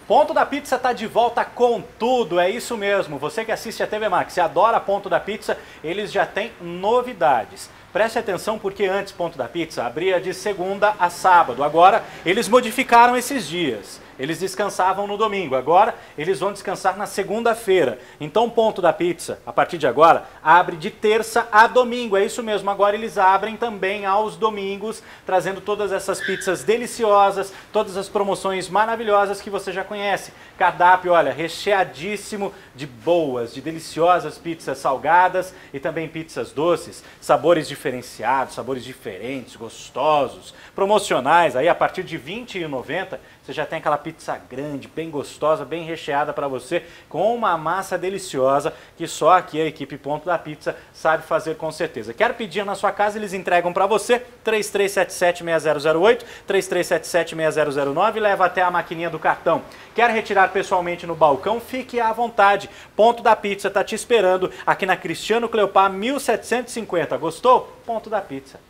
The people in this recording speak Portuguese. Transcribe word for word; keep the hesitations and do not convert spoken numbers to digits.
Ponto da Pizza está de volta com tudo, é isso mesmo. Você que assiste a T V Max e adora Ponto da Pizza, eles já têm novidades. Preste atenção porque antes Ponto da Pizza abria de segunda a sábado. Agora eles modificaram esses dias. Eles descansavam no domingo, agora eles vão descansar na segunda-feira. Então Ponto da Pizza, a partir de agora, abre de terça a domingo. É isso mesmo, agora eles abrem também aos domingos, trazendo todas essas pizzas deliciosas, todas as promoções maravilhosas que você já conhece. Cardápio, olha, recheadíssimo de boas, de deliciosas pizzas salgadas e também pizzas doces, sabores diferenciados, sabores diferentes, gostosos, promocionais. Aí a partir de vinte reais e noventa centavos você já tem aquela pizza grande, bem gostosa, bem recheada para você, com uma massa deliciosa que só aqui a equipe Ponto da Pizza sabe fazer com certeza. Quer pedir na sua casa, eles entregam para você, três três sete sete, seis zero zero oito, três três sete sete, seis zero zero nove, leva até a maquininha do cartão. Quer retirar pessoalmente no balcão? Fique à vontade. Ponto da Pizza está te esperando aqui na Cristiano Cleopá mil setecentos e cinquenta. Gostou? Ponto da Pizza.